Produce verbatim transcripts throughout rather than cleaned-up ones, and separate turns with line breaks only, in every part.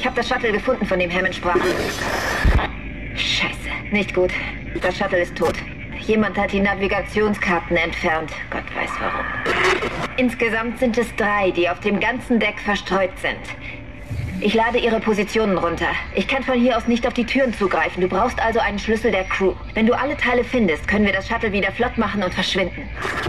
Ich habe das Shuttle gefunden, von dem Hammond sprach. Scheiße, nicht gut. Das Shuttle ist tot. Jemand hat die Navigationskarten entfernt. Gott weiß warum. Insgesamt sind es drei, die auf dem ganzen Deck verstreut sind. Ich lade ihre Positionen runter. Ich kann von hier aus nicht auf die Türen zugreifen. Du brauchst also einen Schlüssel der Crew. Wenn du alle Teile findest, können wir das Shuttle wieder flott machen und verschwinden.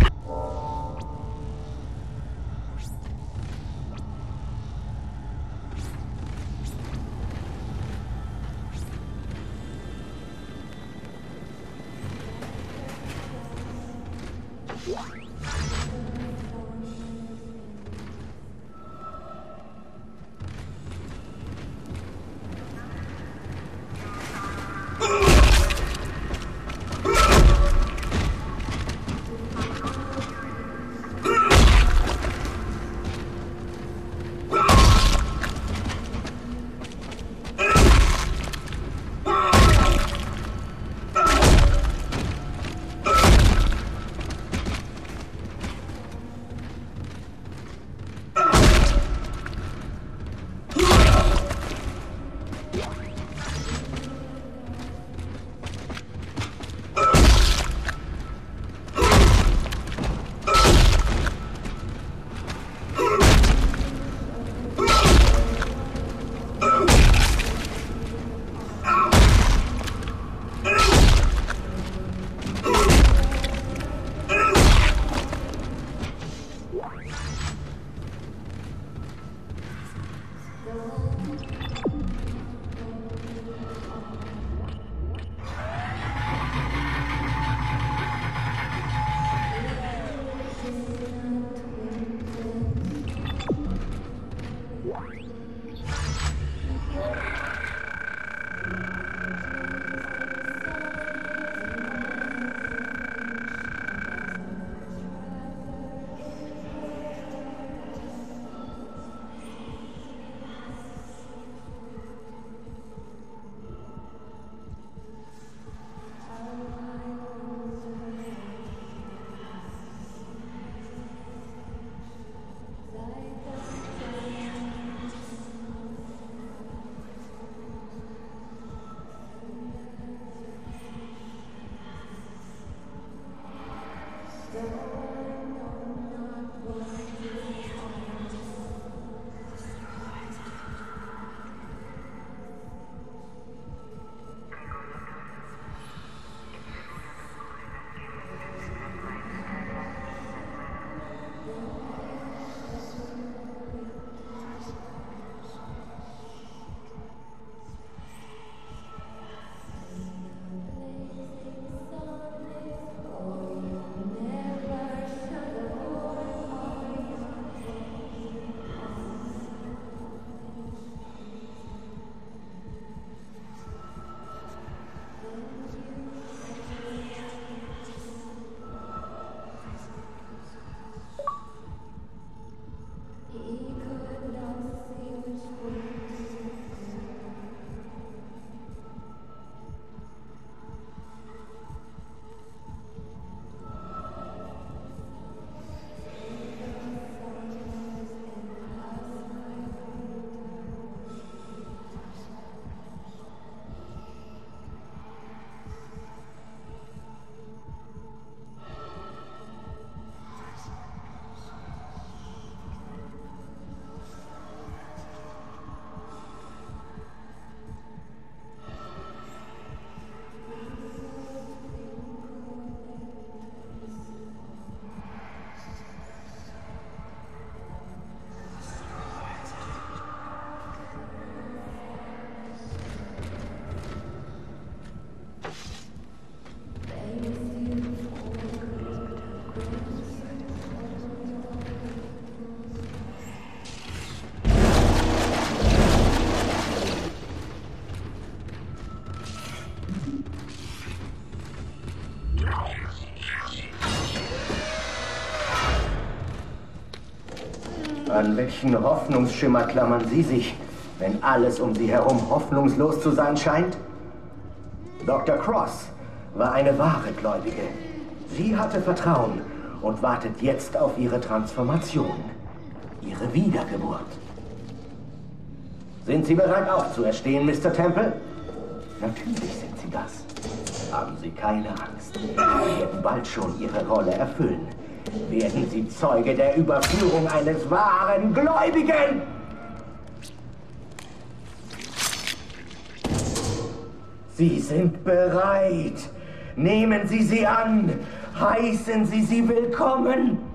An welchen Hoffnungsschimmer klammern Sie sich, wenn alles um Sie herum hoffnungslos zu sein scheint? Doktor Cross war eine wahre Gläubige. Sie hatte Vertrauen und wartet jetzt auf ihre Transformation, ihre Wiedergeburt. Sind Sie bereit aufzuerstehen, Mister Temple? Natürlich sind Sie das. Haben Sie keine Angst. Sie werden bald schon Ihre Rolle erfüllen. Werden Sie Zeuge der Überführung eines wahren Gläubigen! Sie sind bereit. Nehmen Sie sie an. Heißen Sie sie willkommen.